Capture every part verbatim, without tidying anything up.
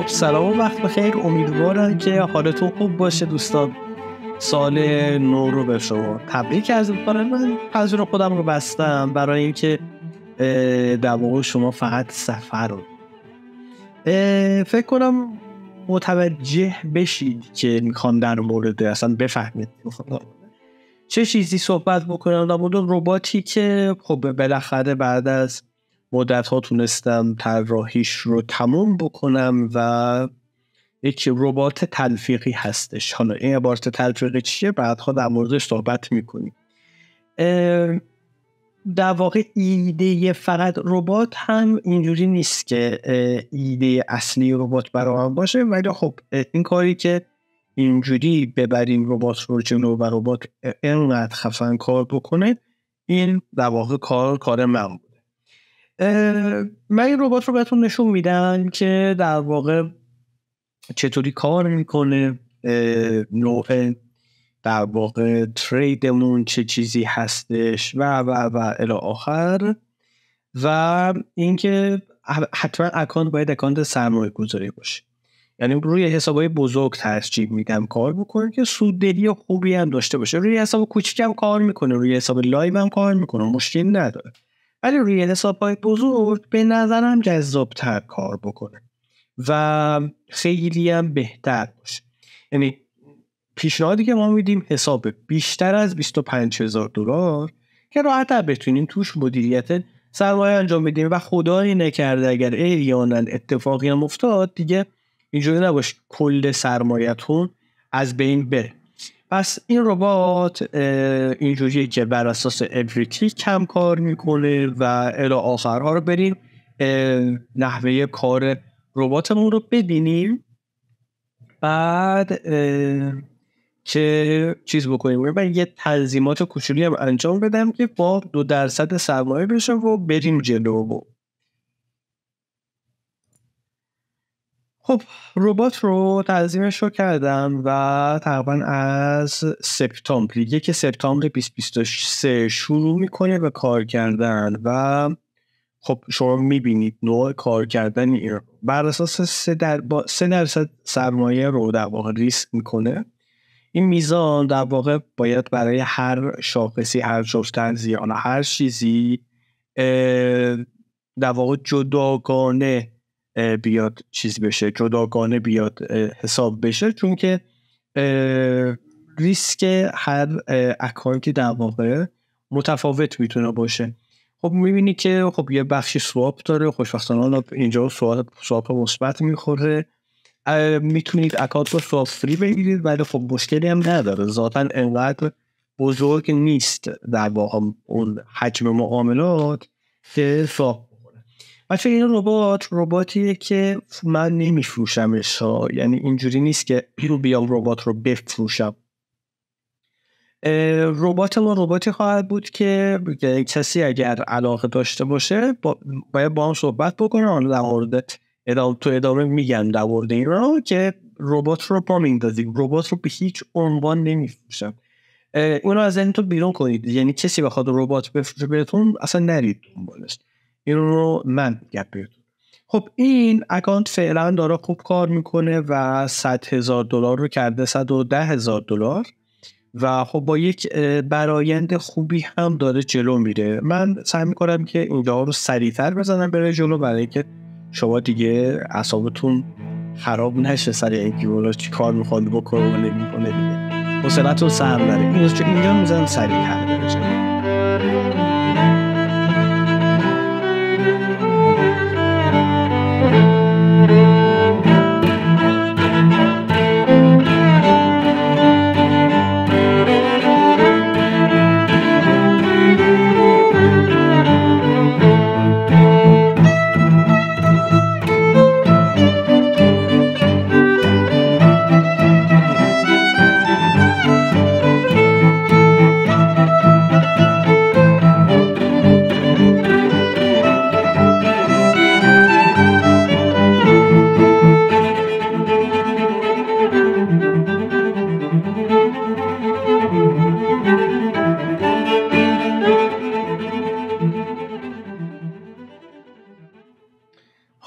سلام و وقت بخیر. امیدوارم که حالتون خوب باشه دوستان. سال نو رو به شما تبریک عرض می‌کنم. من پذیر خودم رو بستم برای اینکه در واقع شما فقط سفر رو فکر کنم متوجه بشید که میخوام در مورد اصلا بفهمید چه چیزی صحبت بکنم. در مورد رباتی که خب بالاخره بعد از مدت ها تونستم طراحیش رو تموم بکنم و یک ربات تلفیقی هستش. حالا این عبارت تلفیقی چیه؟ بعدها در موردش صحبت میکنیم. در واقع ایده فقط ربات هم اینجوری نیست که ایده اصلی ربات برای هم باشه، ولی خب این کاری که اینجوری ببریم ربات رو جلو و ربات اینقدر خفن کار بکنه، این در واقع کار کار من بوده. من این ربات رو بهتون نشون میدم که در واقع چطوری کار میکنه، نوع در واقع تریدمون چه چیزی هستش و و و الی آخر، و اینکه حتما اکانت باید اکانت سرمایه گذاری باشه. یعنی روی حسابای بزرگ ترجیح میدم کار بکنه که سوددهی خوبی هم داشته باشه. روی حساب کوچیک هم کار میکنه، روی حساب لایو هم کار میکنه، مشکلی نداره، ولی روی حسابای بزرگ به نظرم جذاب‌تر کار بکنه و خیلی هم بهتر باشه. یعنی پیشنهادی که ما میدیم حساب بیشتر از بیست و پنج هزار دلار که راحت‌تر بتونیم توش مدیریت سرمایه انجام بدیم و خدایی نکرده اگر احیانا اتفاقی هم افتاد دیگه اینجوری نباشه کل سرمایه‌تون از بین بره. پس این ربات اینجوریه که بر اساس ابریتی کم کار میکنه و الی آخرها رو بریم نحوه کار رباتمون رو ببینیم، بعد که چیز بکنیم. من یه تنظیمات کوچولی هم انجام بدم که با دو درصد سرمایه بشه و بریم جلو. خب ربات رو تنظیمش رو کردم و تقریبا از سپتامبر یک سپتامبر بیست بیست و سه شروع میکنه به کار کردن و خب شما میبینید نوع کار کردن این بر اساس سه در با سه درصد سرمایه رو در واقع ریسک میکنه. این میزان در واقع باید برای هر شاخصی، هر شاخص تنظیم، هر چیزی در واقع جداگانه بیاد چیز بشه، جداگانه بیاد حساب بشه، چون که ریسک هر اکانتی در واقع متفاوت میتونه باشه. خب میبینی که خب یه بخشی سواپ داره، خوشبختانه اینجا سواپ سواپ مثبت میخوره. میتونید اکانت رو سواپ فری بگیرید، ولی خب مشکلی هم نداره، ذاتاً انقدر بزرگ نیست در واقع اون حجم معاملات که سواپ بخوره. بچه این ربات رباتیه که من نمیفروشمش ها، یعنی اینجوری نیست که رو بیام ربات رو بفروشم. ربات ما رباتی خواهد بود که کسی اگر علاقه داشته باشه با باید با هم صحبت بکنه. حالا در مورد ادامه تو ادامه میگم در مورد این رو که ربات رو با میندازیم. ربات رو به هیچ عنوان نمیفروشم. اون رو از ذهن تو بیرون کنید، یعنی کسی بخواد ربات بفروشه بهتون اصلا نرید دنبالش. این رو من میگم بهتون. خب این اکانت فعلا داره خوب کار میکنه و صد هزار دلار رو کرده صد و ده هزار دلار و خب با یک برآیند خوبی هم داره جلو میره. من سعی میکنم که اینجا رو سریعتر بزنم بره جلو برای که شما دیگه اعصابتون خراب نشه سر اینکه والا چی کار میخواد بکنه و نمیکنه دیگه. حوصله‌تون سر نره. اینجا اینجا میذارم سریعتر بره جلو.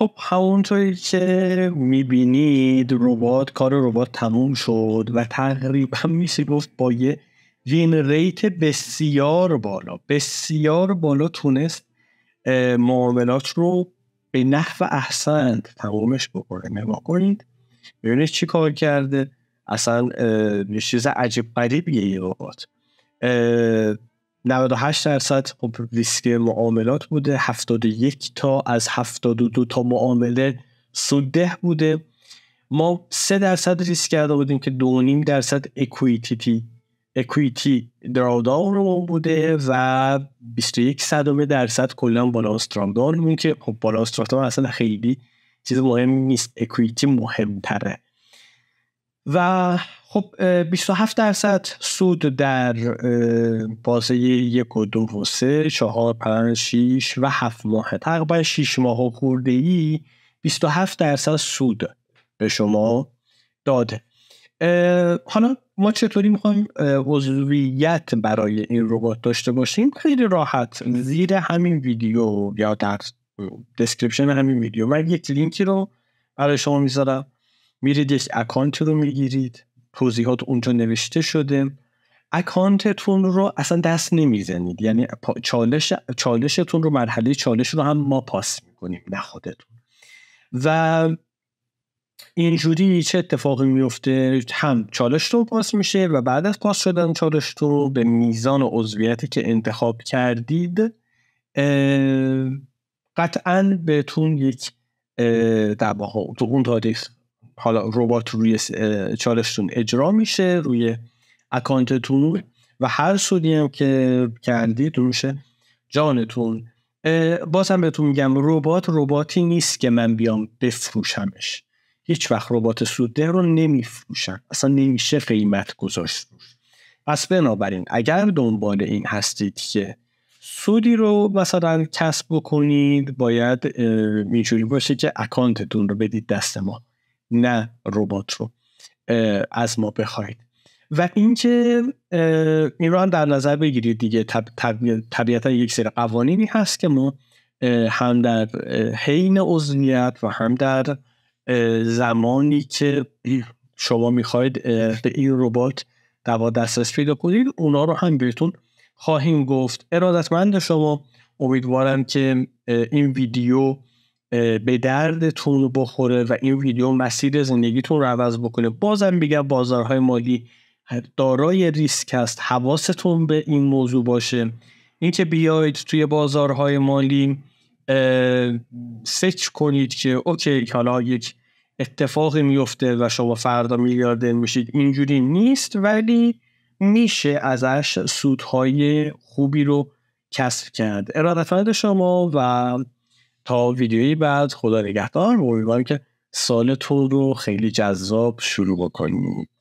خب همونطوری که میبینید ربات کار ربات تموم شد و تقریبا میشه گفت با یه وین ریت بسیار بالا بسیار بالا تونست معاملات رو به نحو احسن تمومش بکنه. نگاه کنید ببینید چی کار کرده. اصلا یه چیز عجیب غریبیه یه ربات. نود و هشت درصد خب ریسک معاملات بوده، هفتاد و یک تا از هفتاد و دو تا معامله سودده بوده. ما سه درصد ریسک کرده بودیم که دو و نیم درصد اکویتی اکویتی دراداون رو بوده و بیست و یک صدم درصد کلا بالانس دراداون بود که خب بالانس دراداون اصلا خیلی چیز مهمی نیست، اکویتی مهمتره. و خب بیست و هفت درصد سود در بازه یک و دو و سه چهار پنج شیش و هفت ماه، تقریبا شیش ماه و خورده ای بیست و هفت درصد سود به شما داده. حالا ما چطوری میخوایم عضویت برای این ربات داشته باشیم؟ خیلی راحت زیر همین ویدیو یا در دسکریپشن همین ویدیو من یک لینکی رو برای شما میذارم، میرید یک اکانت رو میگیرید، توضیحات اونجا نوشته شده، اکانتتون رو اصلا دست نمیزنید، یعنی چالش چالشتون رو مرحله چالش رو هم ما پاس میکنیم نه خودتون. و اینجوری چه اتفاقی میفته؟ هم چالشتون پاس میشه و بعد از پاس شدن چالشتون به میزان عضویتی که انتخاب کردید قطعاً بهتون یک در واقع تو اون تاریخ حالا ربات روی چالشتون اجرا میشه روی اکانتتون و هر سودی هم که کردید روشه جانتون. بازم بهتون میگم ربات رباتی نیست که من بیام بفروشمش، هیچ وقت ربات سودده رو نمیفروشن، اصلا نمیشه قیمت گذاشت روش. پس بنابراین اگر دنبال این هستید که سودی رو مثلا کسب بکنید باید اینجوری باشه که اکانتتون رو بدید دست ما، نه ربات رو از ما بخواید. و اینکه این رو هم در نظر بگیرید دیگه، طب، طب، طبیعتا یک سری قوانینی هست که ما هم در حین عضویت و هم در زمانی که شما میخواید به این ربات دوا دسترسی پیدا کنید اونا رو هم بهتون خواهیم گفت. ارادتمند شما، امیدوارم که این ویدیو به دردتون بخوره و این ویدیو مسیر زندگیتون رو عوض بکنه. بازم میگم بازارهای مالی دارای ریسک است، حواستون به این موضوع باشه. اینکه بیاید توی بازارهای مالی سچ کنید که اوکی حالا یک اتفاقی میفته و شما فردا میلیاردر میشید، اینجوری نیست، ولی میشه ازش سودهای خوبی رو کسب کرد. ارادتمند شما و تا ویدیویی بعد خدا نگهدار. امیدوارم که سالتون رو خیلی جذاب شروع بکنید.